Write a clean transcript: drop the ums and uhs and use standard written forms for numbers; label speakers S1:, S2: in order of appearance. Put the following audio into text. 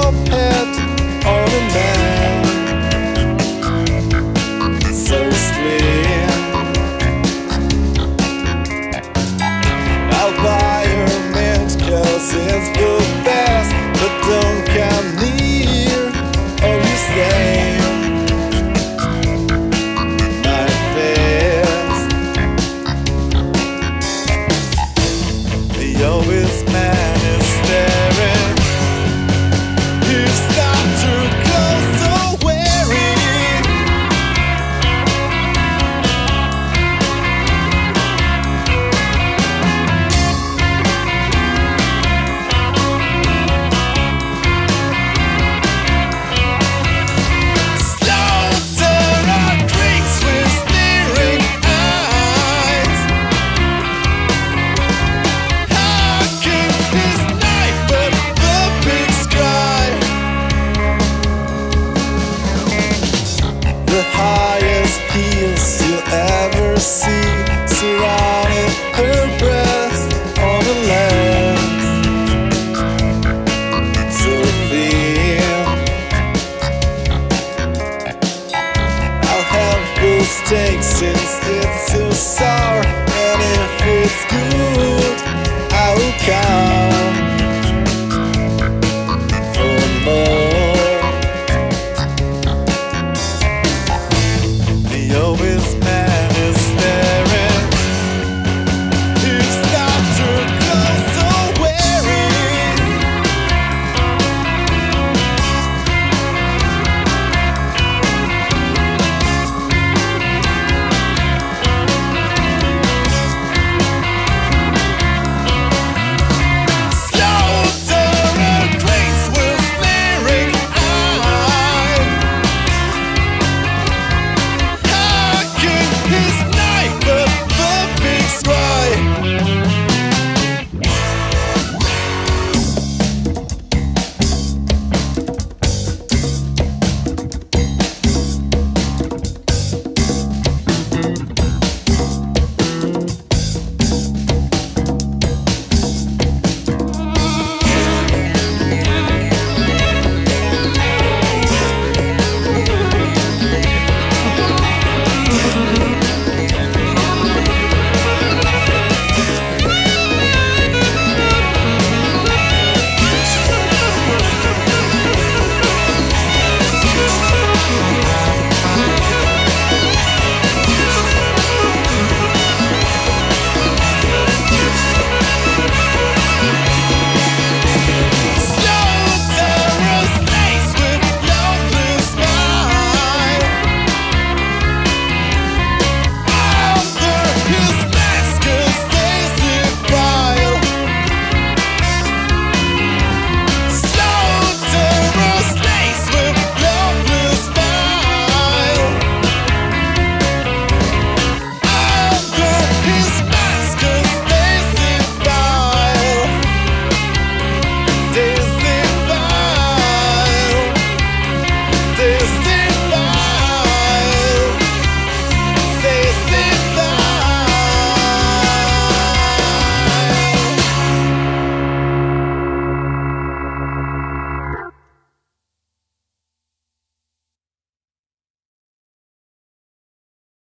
S1: pet or a man so slim. I'll buy her mint 'cause it's the best, but don't come near or you stay. My fist. The obese man is staring. He's not too close to wearing. Slaughter our drinks with sneering eyes. Hacking his knife at the big sky. The highest heels you'll ever see surround